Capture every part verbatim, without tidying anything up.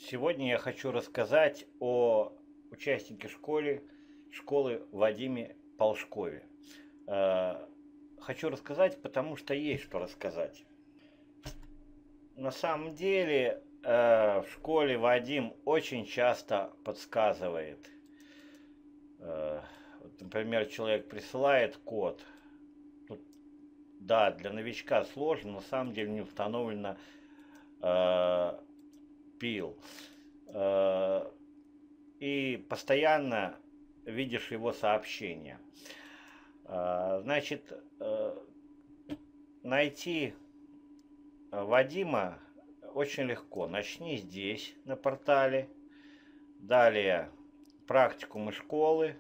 Сегодня я хочу рассказать о участнике школы, школы Вадиме Полшкове. Э, Хочу рассказать, потому что есть что рассказать. На самом деле э, в школе Вадим очень часто подсказывает. Э, вот, например, человек присылает код. Тут, да, для новичка сложно, на самом деле не установлено э, пил. Э, и постоянно видишь его сообщения. Э, Значит, э, найти Вадима очень легко. Начни здесь, на портале. Далее практикумы школы.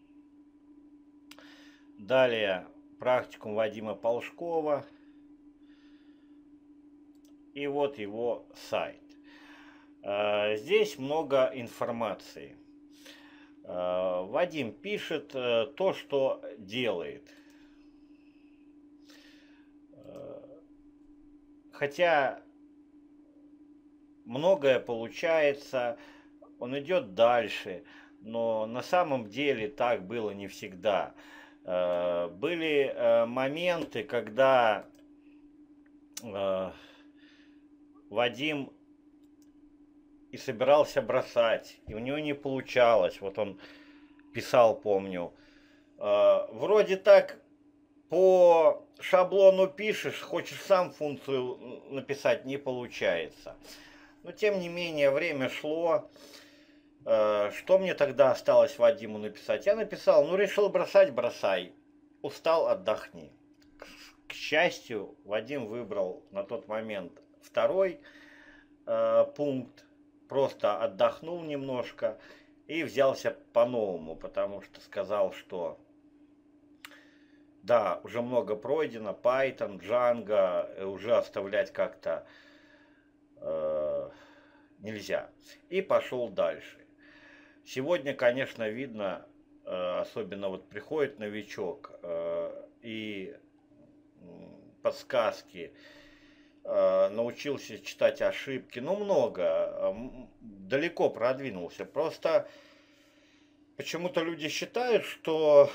Далее практикум Вадима Полшкова. И вот его сайт. Здесь много информации. Вадим пишет то, что делает. Хотя многое получается, он идет дальше, но на самом деле так было не всегда. Были моменты, когда Вадим и собирался бросать, и у него не получалось. Вот он писал, помню, вроде так по шаблону пишешь, хочешь сам функцию написать, не получается. Но тем не менее, время шло. Что мне тогда осталось Вадиму написать? Я написал, ну решил бросать, бросай. Устал, отдохни. К счастью, Вадим выбрал на тот момент второй э, пункт. Просто отдохнул немножко и взялся по-новому, потому что сказал, что да, уже много пройдено, Python, Django, уже оставлять как-то э, нельзя. И пошел дальше. Сегодня, конечно, видно, э, особенно вот приходит новичок э, и подсказки, э, научился читать ошибки, ну много, э, далеко продвинулся. Просто почему-то люди считают, что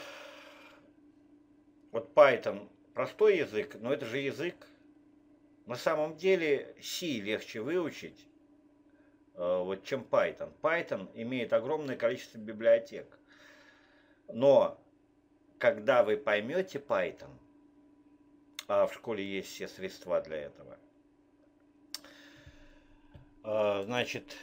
вот Python простой язык, но это же язык. На самом деле C легче выучить, э, вот, чем Python. Python имеет огромное количество библиотек. Но когда вы поймете Python, а в школе есть все средства для этого, э, значит,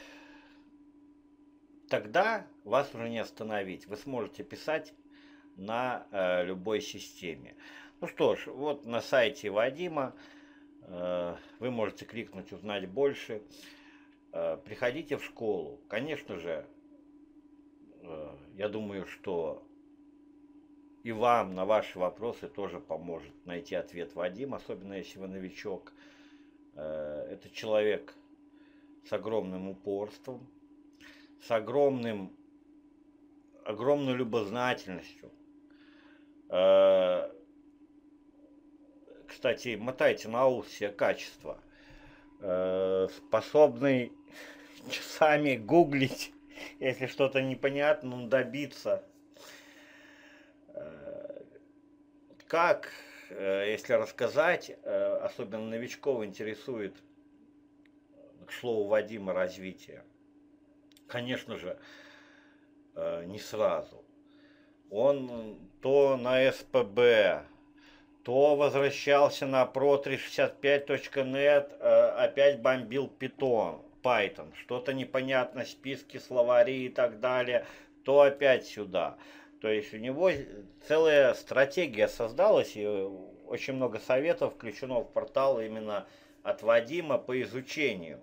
тогда вас уже не остановить. Вы сможете писать на э, любой системе. Ну что ж, вот на сайте Вадима э, вы можете кликнуть «Узнать больше». Э, приходите в школу. Конечно же, э, я думаю, что и вам на ваши вопросы тоже поможет найти ответ Вадим, особенно если вы новичок. Э, это человек с огромным упорством, с огромным, огромной любознательностью. Кстати, мотайте на ус все качества. Способный часами гуглить, если что-то непонятно, ну, добиться. Как, если рассказать, особенно новичков интересует, к слову, Вадима, развитие. Конечно же, не сразу. Он то на эс пэ бэ, то возвращался на про триста шестьдесят пять точка нет, опять бомбил Python, Python, что-то непонятно, списки, словари и так далее, то опять сюда. То есть у него целая стратегия создалась, и очень много советов включено в портал именно от Вадима по изучению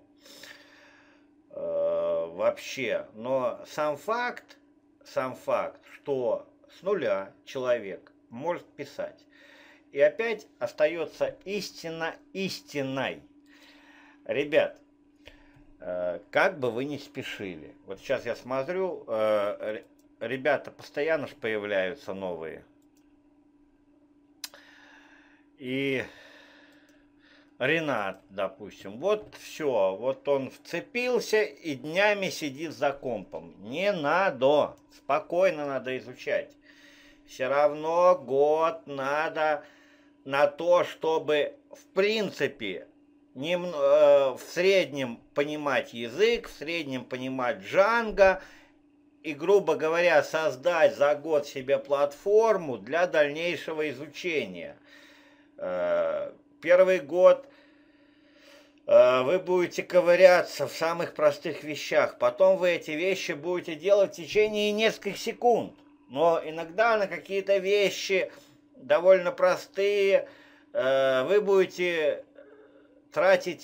э, вообще. Но сам факт, сам факт, что с нуля человек может писать, и опять остается истина истиной. Ребят, э, как бы вы ни спешили, вот сейчас я смотрю, э, ребята постоянно ж появляются новые. И Ренат, допустим, вот все, вот он вцепился и днями сидит за компом. Не надо, спокойно надо изучать. Все равно год надо на то, чтобы в принципе нем, э, в среднем понимать язык, в среднем понимать Django и, грубо говоря, создать за год себе платформу для дальнейшего изучения. Э, первый год вы будете ковыряться в самых простых вещах. Потом вы эти вещи будете делать в течение нескольких секунд. Но иногда на какие-то вещи довольно простые вы будете тратить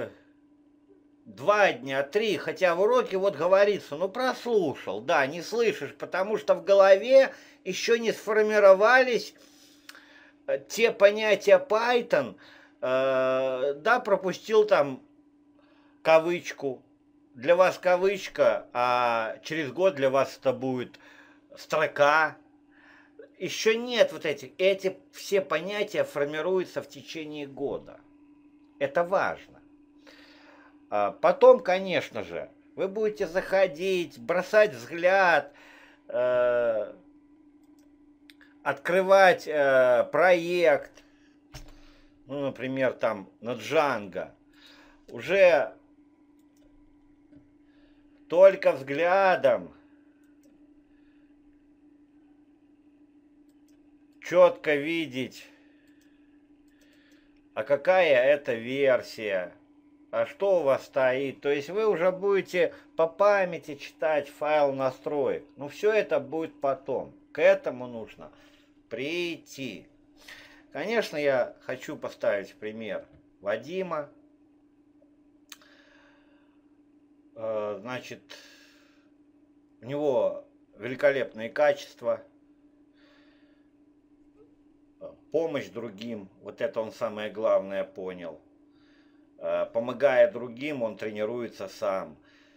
два дня, три. Хотя в уроке вот говорится, ну прослушал, да, не слышишь, потому что в голове еще не сформировались те понятия Python. Да, пропустил там кавычку. Для вас кавычка, а через год для вас это будет строка. Еще нет вот этих. Эти все понятия формируются в течение года. Это важно. Потом, конечно же, вы будете заходить, бросать взгляд, открывать проект. Ну, например, там на Django, уже только взглядом четко видеть, а какая это версия, а что у вас стоит. То есть вы уже будете по памяти читать файл настроек. Но все это будет потом. К этому нужно прийти. Конечно, я хочу поставить пример Вадима. Значит, у него великолепные качества, помощь другим, вот это он самое главное понял. Помогая другим, он тренируется сам.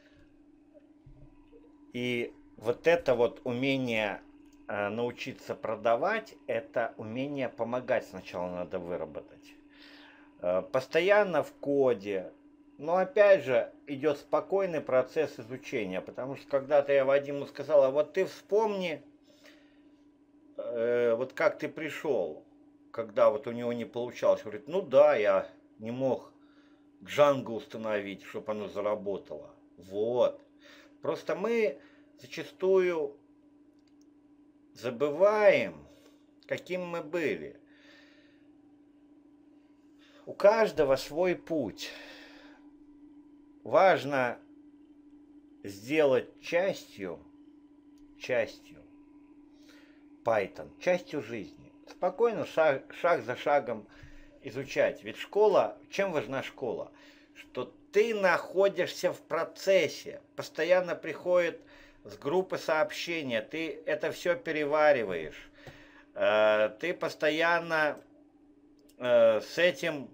И вот это вот умение научиться продавать, это умение помогать сначала надо выработать. Постоянно в коде, но опять же идет спокойный процесс изучения, потому что когда-то я Вадиму сказал, а вот ты вспомни, вот как ты пришел, когда вот у него не получалось. Говорит, ну да, я не мог Django установить, чтобы оно заработало. Вот. Просто мы зачастую забываем, каким мы были. У каждого свой путь. Важно сделать частью, частью Python, частью жизни. Спокойно, шаг, шаг за шагом изучать. Ведь школа, чем важна школа? Что ты находишься в процессе, постоянно приходит с группы сообщения, ты это все перевариваешь, ты постоянно с этим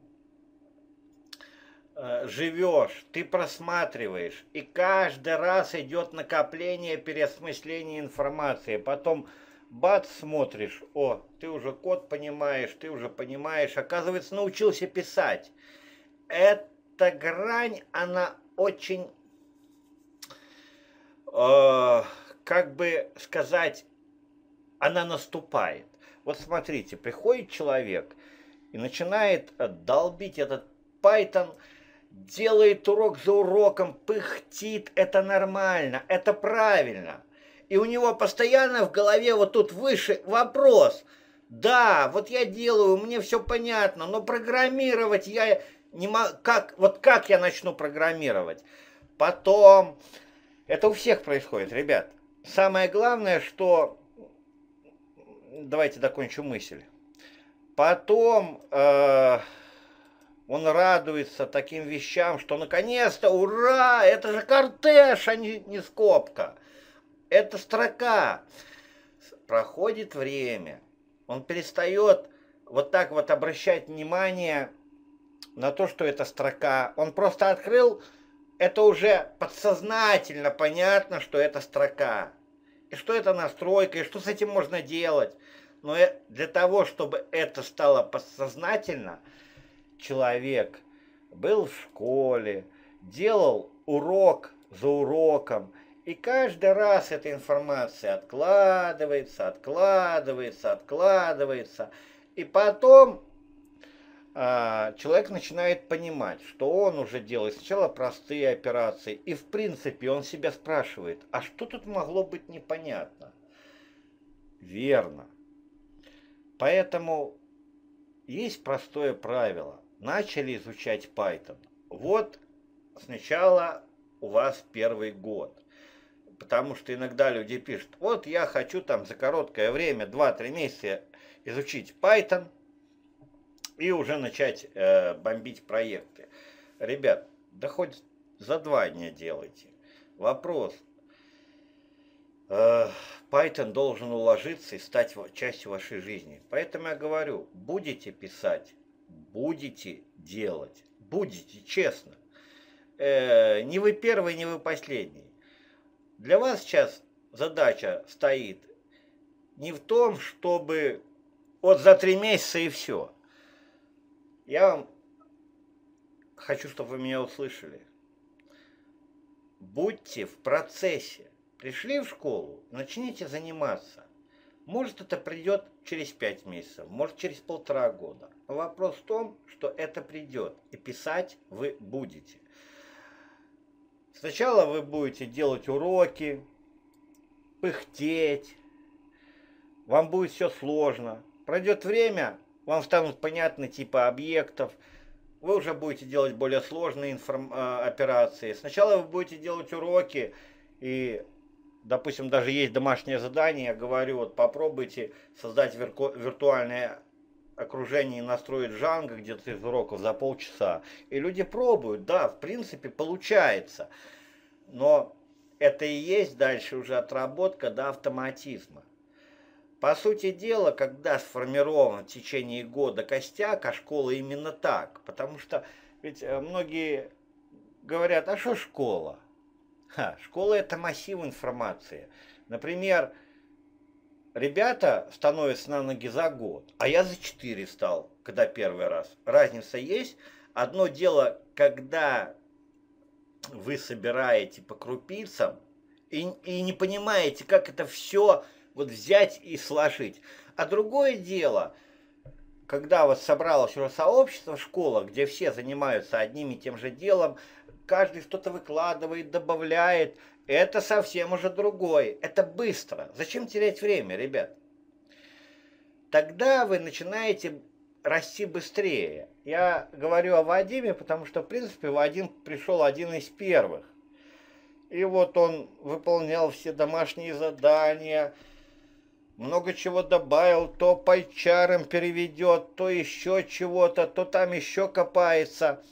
живешь, ты просматриваешь, и каждый раз идет накопление, переосмысление информации. Потом бац, смотришь, о, ты уже код понимаешь, ты уже понимаешь, оказывается, научился писать. Эта грань, она очень, э, как бы сказать, она наступает. Вот смотрите, приходит человек и начинает долбить этот Python, делает урок за уроком, пыхтит, это нормально, это правильно. И у него постоянно в голове вот тут выше вопрос. Да, вот я делаю, мне все понятно, но программировать я не могу. Как, вот как я начну программировать? Потом, это у всех происходит, ребят. Самое главное, что... Давайте докончу мысль. Потом... Э... Он радуется таким вещам, что наконец-то, ура, это же кортеж, а не, не скобка. Это строка. Проходит время. Он перестает вот так вот обращать внимание на то, что это строка. Он просто открыл, это уже подсознательно понятно, что это строка. И что это настройка, и что с этим можно делать. Но для того, чтобы это стало подсознательно, человек был в школе, делал урок за уроком, и каждый раз эта информация откладывается, откладывается, откладывается, и потом а, человек начинает понимать, что он уже делает сначала простые операции, и в принципе он себя спрашивает, а что тут могло быть непонятно? Верно. Поэтому есть простое правило. Начали изучать Python. Вот сначала у вас первый год. Потому что иногда люди пишут, вот я хочу там за короткое время, два-три месяца изучить Python и уже начать э, бомбить проекты. Ребят, да хоть за два дня делайте. Вопрос. Э, Python должен уложиться и стать частью вашей жизни. Поэтому я говорю, будете писать, будете делать, будете, честно. Э, не вы первый, не вы последний. Для вас сейчас задача стоит не в том, чтобы вот за три месяца и все. Я вам хочу, чтобы вы меня услышали. Будьте в процессе. Пришли в школу, начните заниматься. Может, это придет через пять месяцев, может, через полтора года. Но вопрос в том, что это придет, и писать вы будете. Сначала вы будете делать уроки, пыхтеть, вам будет все сложно. Пройдет время, вам станут понятны типы объектов, вы уже будете делать более сложные информ... операции. Сначала вы будете делать уроки, и, допустим, даже есть домашнее задание, я говорю, вот попробуйте создать вирку... виртуальное окружение и настроить Django где-то из уроков за полчаса. И люди пробуют, да, в принципе получается. Но это и есть дальше уже отработка до автоматизма. По сути дела, когда сформирован в течение года костяк, а школа именно так. Потому что ведь многие говорят, а что школа? Ха, школа это массив информации. Например, ребята становятся на ноги за год, а я за четыре стал, когда первый раз. Разница есть. Одно дело, когда вы собираете по крупицам и, и не понимаете, как это все вот взять и сложить. А другое дело, когда вот собралось уже сообщество, школа, где все занимаются одним и тем же делом, каждый что-то выкладывает, добавляет, это совсем уже другое. Это быстро. Зачем терять время, ребят? Тогда вы начинаете расти быстрее. Я говорю о Вадиме, потому что, в принципе, Вадим пришел один из первых. И вот он выполнял все домашние задания, много чего добавил, то пайчаром переведет, то еще чего-то, то там еще копается.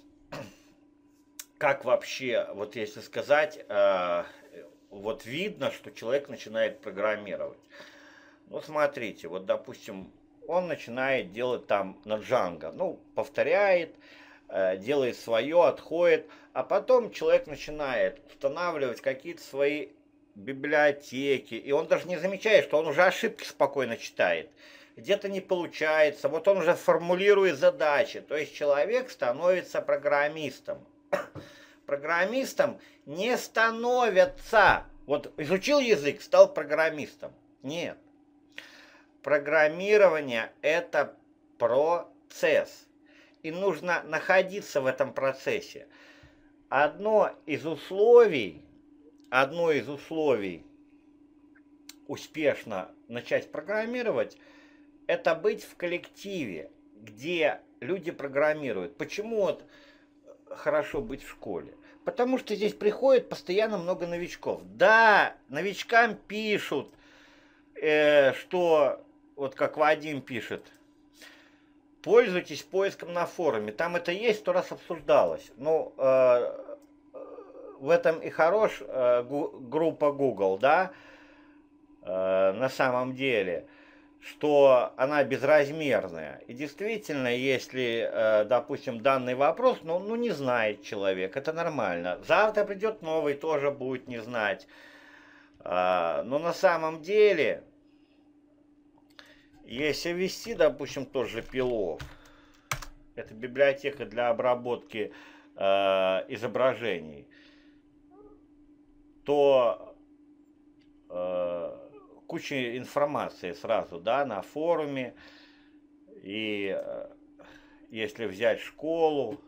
Как вообще, вот если сказать, э, вот видно, что человек начинает программировать. Ну, смотрите, вот, допустим, он начинает делать там на Django, ну, повторяет, э, делает свое, отходит, а потом человек начинает устанавливать какие-то свои библиотеки, и он даже не замечает, что он уже ошибки спокойно читает. Где-то не получается, вот он уже формулирует задачи, то есть человек становится программистом. Программистом не становятся. Вот изучил язык, стал программистом. Нет. Программирование – это процесс. И нужно находиться в этом процессе. Одно из условий, одно из условий успешно начать программировать – это быть в коллективе, где люди программируют. Почему вот хорошо быть в школе? Потому что здесь приходит постоянно много новичков. Да, новичкам пишут, э, что, вот как Вадим пишет, пользуйтесь поиском на форуме. Там это есть, сто раз обсуждалось. Ну, э, в этом и хорош э, группа Google, да, э, на самом деле, что она безразмерная. И действительно, если, э, допустим, данный вопрос, ну, ну, не знает человек, это нормально. Завтра придет новый, тоже будет не знать. Э, но на самом деле, если ввести, допустим, тот же Пилов, это библиотека для обработки э, изображений, то э, куча информации сразу, да, на форуме. И э, если взять школу,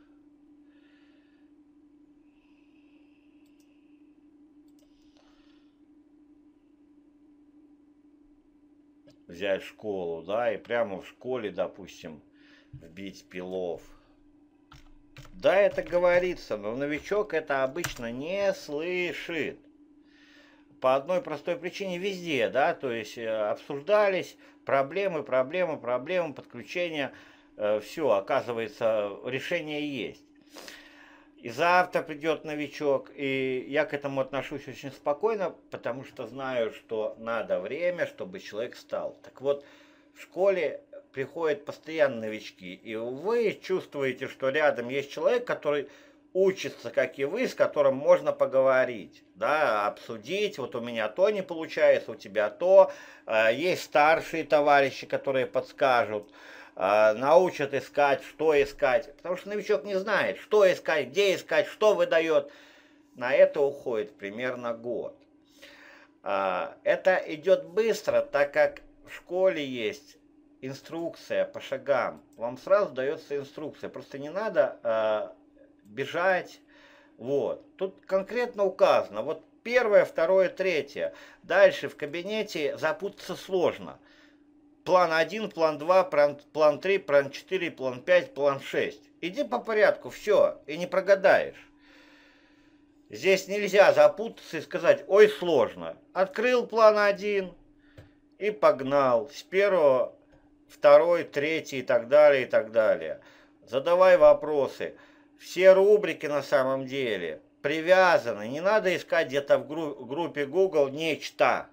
взять школу, да, и прямо в школе, допустим, вбить Пилов. Да, это говорится, но новичок это обычно не слышит. По одной простой причине везде, да, то есть обсуждались проблемы, проблемы, проблемы, подключения, э, все, оказывается, решение есть. И завтра придет новичок, и я к этому отношусь очень спокойно, потому что знаю, что надо время, чтобы человек стал. Так вот, в школе приходят постоянно новички, и вы чувствуете, что рядом есть человек, который учится, как и вы, с которым можно поговорить, да, обсудить, вот у меня то не получается, у тебя то, есть старшие товарищи, которые подскажут, научат искать, что искать, потому что новичок не знает, что искать, где искать, что выдает. На это уходит примерно год. Это идет быстро, так как в школе есть инструкция по шагам. Вам сразу дается инструкция, просто не надо бежать. Вот. Тут конкретно указано, вот первое, второе, третье. Дальше в кабинете запутаться сложно. План один, план два, план, план три, план четыре, план пять, план шесть. Иди по порядку, все, и не прогадаешь. Здесь нельзя запутаться и сказать, ой, сложно. Открыл план один и погнал. С первого, второй, третий и так далее, и так далее. Задавай вопросы. Все рубрики на самом деле привязаны. Не надо искать где-то в группе Google нечто.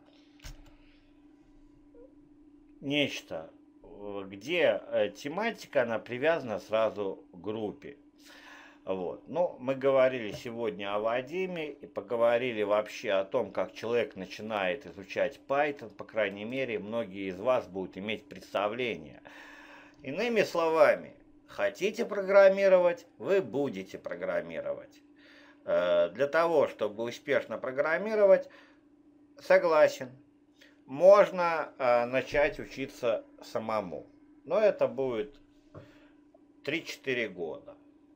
Нечто, где тематика, она привязана сразу к группе. Вот. Ну, мы говорили сегодня о Вадиме и поговорили вообще о том, как человек начинает изучать Python. По крайней мере, многие из вас будут иметь представление. Иными словами, хотите программировать, вы будете программировать. Для того, чтобы успешно программировать, согласен. Можно э, начать учиться самому, но это будет три-четыре года.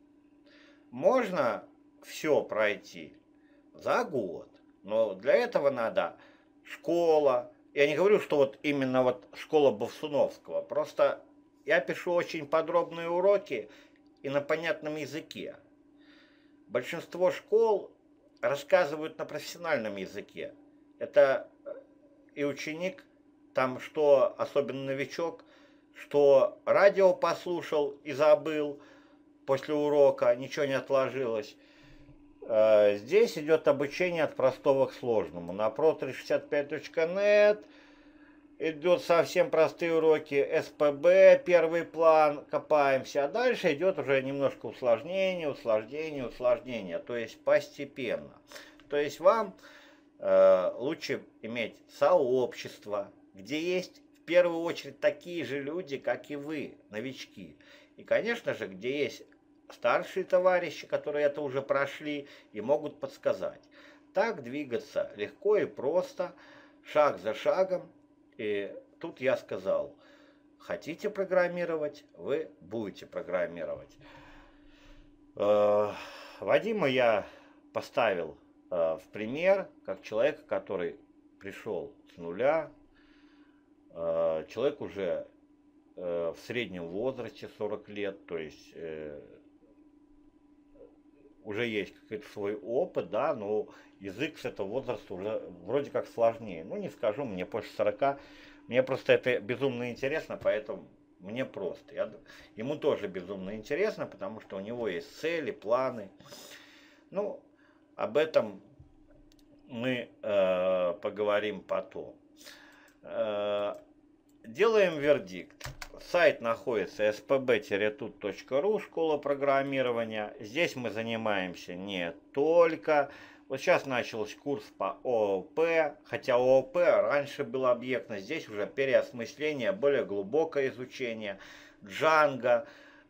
Можно все пройти за год, но для этого надо школа. Я не говорю, что вот именно вот школа Бовсуновского, просто я пишу очень подробные уроки и на понятном языке. Большинство школ рассказывают на профессиональном языке. Это и ученик, там что, особенно новичок, что радио послушал и забыл после урока, ничего не отложилось. Здесь идет обучение от простого к сложному. На про триста шестьдесят пять точка нет идут совсем простые уроки, эс пэ бэ, первый план, копаемся, а дальше идет уже немножко усложнение, усложнение, усложнение, то есть постепенно. То есть вам лучше иметь сообщество, где есть в первую очередь такие же люди, как и вы, новички. И, конечно же, где есть старшие товарищи, которые это уже прошли и могут подсказать. Так двигаться легко и просто, шаг за шагом. И тут я сказал, хотите программировать, вы будете программировать. Вадима я поставил в пример, как человека, который пришел с нуля, человек уже в среднем возрасте, сорок лет, то есть уже есть какой-то свой опыт, да, но язык с этого возраста уже вроде как сложнее. Ну, не скажу, мне после сорока, мне просто это безумно интересно, поэтому мне просто. Я, ему тоже безумно интересно, потому что у него есть цели, планы. Ну, об этом мы э, поговорим потом. Э, делаем вердикт. Сайт находится эс пэ бэ тут точка ру, школа программирования. Здесь мы занимаемся не только... Вот сейчас начался курс по о о пэ, хотя о о пэ раньше был объектно, здесь уже переосмысление, более глубокое изучение. Django,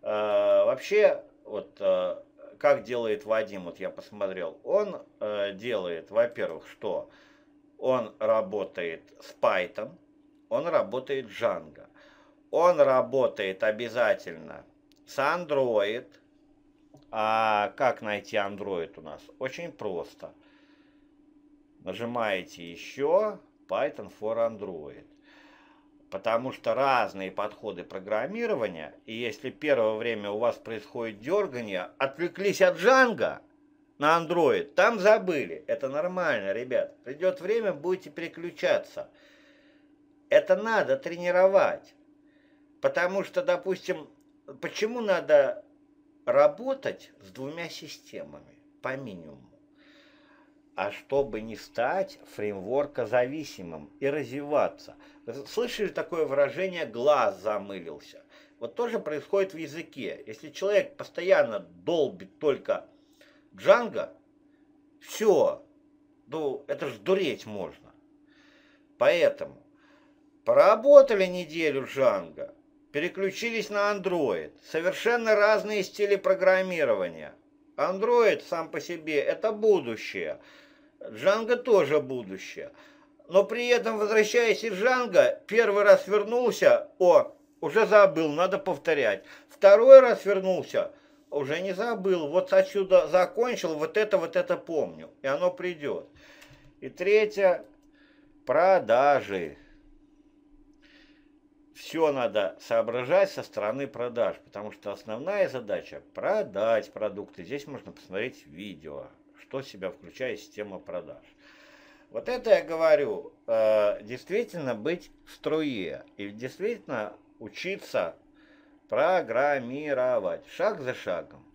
Э, вообще, вот э, как делает Вадим, вот я посмотрел, он э, делает, во-первых, что он работает с Python, он работает с Django, он работает обязательно с Android. А как найти Android у нас? Очень просто. Нажимаете еще Python for Android. Потому что разные подходы программирования, и если первое время у вас происходит дергание, отвлеклись от Django на Android, там забыли. Это нормально, ребят. Придет время, будете переключаться. Это надо тренировать. Потому что, допустим, почему надо работать с двумя системами по минимуму? А чтобы не стать фреймворкозависимым и развиваться. Слышали такое выражение «глаз замылился»? Вот тоже происходит в языке. Если человек постоянно долбит только Django, все, ну это ж дуреть можно. Поэтому поработали неделю Django, переключились на Android. Совершенно разные стили программирования. Android сам по себе это будущее. Django тоже будущее. Но при этом, возвращаясь из Django, первый раз вернулся, о, уже забыл, надо повторять. Второй раз вернулся, уже не забыл, вот отсюда закончил, вот это, вот это помню. И оно придет. И третье, продажи. Все надо соображать со стороны продаж, потому что основная задача продать продукты. Здесь можно посмотреть видео, что в себя включает система продаж. Вот это я говорю, действительно быть в струе и действительно учиться программировать шаг за шагом.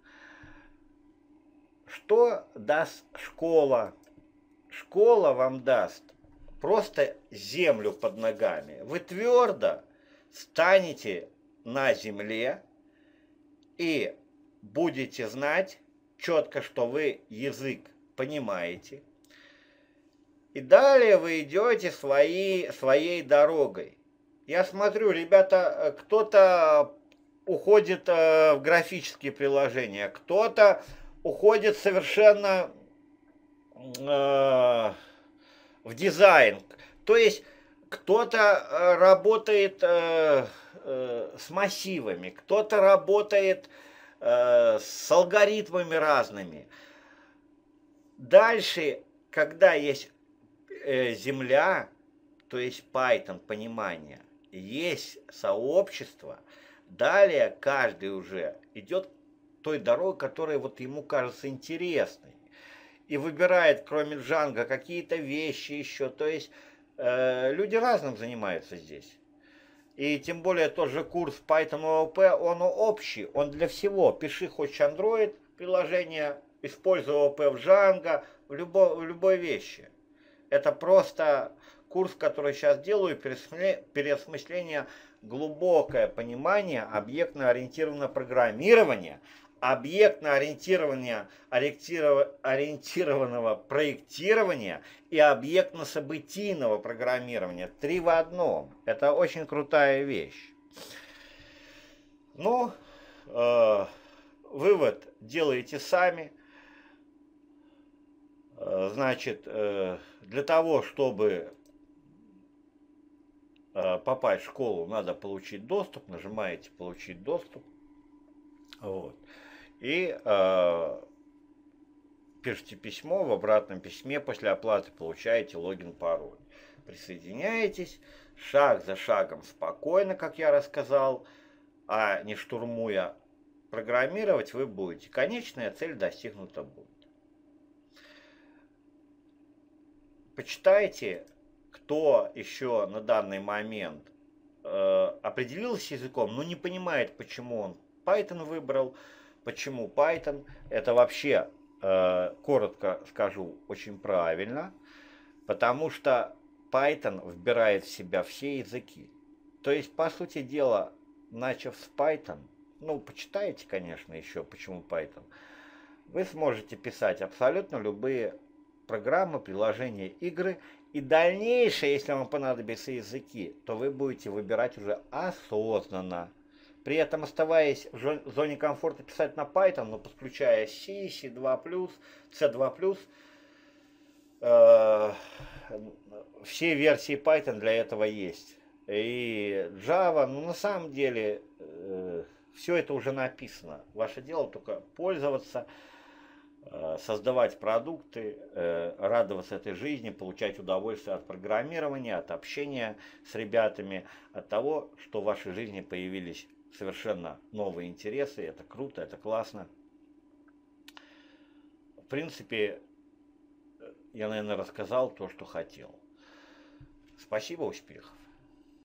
Что даст школа? Школа вам даст просто землю под ногами. Вы твердо станете на земле и будете знать четко, что вы язык понимаете. И далее вы идете своей, своей дорогой. Я смотрю, ребята, кто-то уходит в графические приложения, кто-то уходит совершенно э, в дизайн. То есть кто-то работает э, э, с массивами, кто-то работает э, с алгоритмами разными. Дальше, когда есть э, земля, то есть Python, понимание, есть сообщество, далее каждый уже идет той дорогой, которая вот ему кажется интересной. И выбирает, кроме Django, какие-то вещи еще. То есть э, люди разным занимаются здесь. И тем более тот же курс Python о о пи, он общий, он для всего. Пиши хоть Android приложение, используй о о пи в Django, в, любо, в любой вещи. Это просто курс, который сейчас делаю, переосмысление, глубокое понимание объектно-ориентированного программирования, объектно-ориентированного проектирования и объектно-событийного программирования. Три в одном. Это очень крутая вещь. Ну, э, вывод делаете сами. Э, значит, э, для того, чтобы э, попасть в школу, надо получить доступ. Нажимаете «Получить доступ». Вот. И э, пишите письмо, в обратном письме после оплаты получаете логин, пароль. Присоединяетесь, шаг за шагом спокойно, как я рассказал, а не штурмуя, программировать вы будете. Конечная цель достигнута будет. Почитайте, кто еще на данный момент э, определился с языком, но не понимает, почему он Python выбрал. Почему Python? Это вообще, э, коротко скажу, очень правильно, потому что Python вбирает в себя все языки. То есть, по сути дела, начав с Python, ну, почитайте, конечно, еще, почему Python, вы сможете писать абсолютно любые программы, приложения, игры, и дальнейшее, если вам понадобятся языки, то вы будете выбирать уже осознанно. при этом оставаясь в зоне комфорта писать на Python, но подключая C, си два плюс, си два плюс, э, все версии Python для этого есть. И Java, ну на самом деле, э, все это уже написано. Ваше дело только пользоваться, э, создавать продукты, э, радоваться этой жизни, получать удовольствие от программирования, от общения с ребятами, от того, что в вашей жизни появились совершенно новые интересы. Это круто, это классно. В принципе, я, наверное, рассказал то, что хотел. Спасибо, успехов.